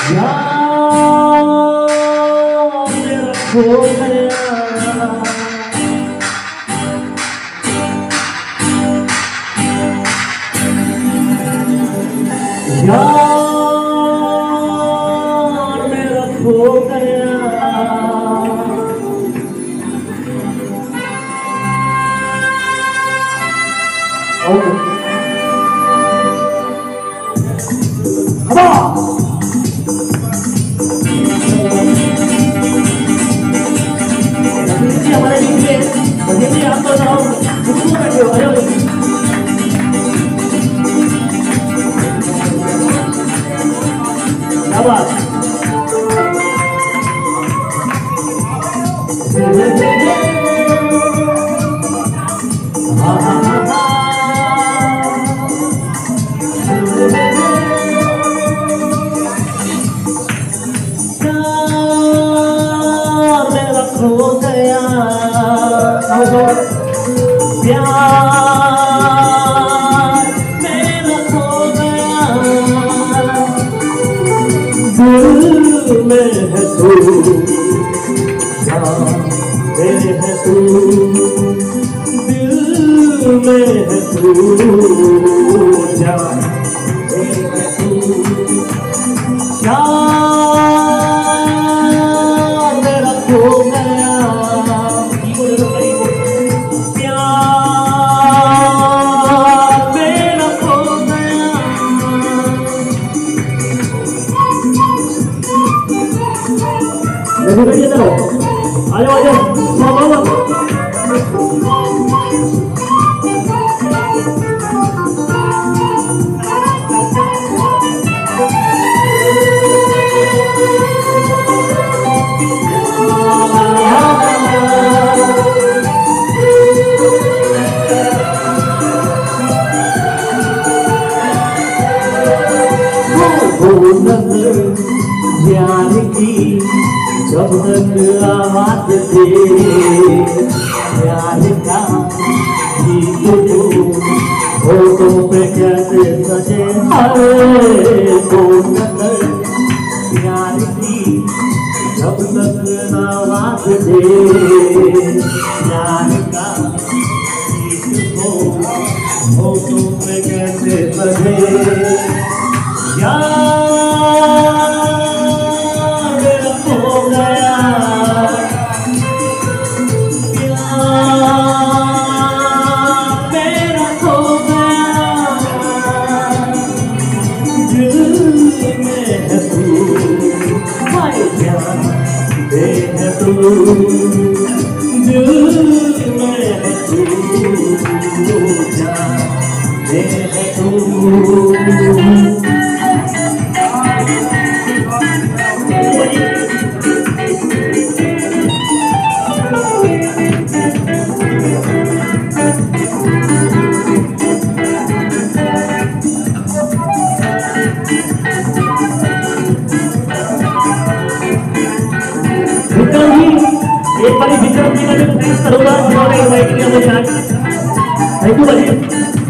यार मेरा खो गया यार मेरा खो गया हमारे लिए आप बताओ क्या बात मेरा खो गया प्यार मेरा खो गया दिल में है तू दिल है तू दिल में है तू जान है तू यार मेरा खो गया आयो आयो प्यार की जब तक आवाज दे प्यार का गीत तो होठों पे कैसे सजे हरे तो नजर प्यार की जब तक आवाज दे प्यार का गीत तो होठों पे कैसे सजे दिल में है तू जान है तू एक बार विक्रम जी का जो थैंक्स करूंगा जिन्होंने इनवाइट किया मुझे आज थैंक यू भाई।